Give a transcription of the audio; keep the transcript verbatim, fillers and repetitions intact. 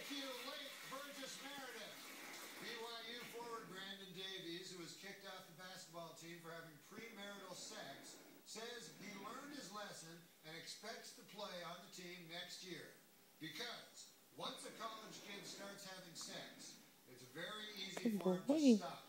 you, late Burgess Meredith. B Y U forward Brandon Davies, who was kicked off the basketball team for having premarital sex, says he learned his lesson and expects to play on the team next year. Because once a college kid starts having sex, it's very easy for him to stop.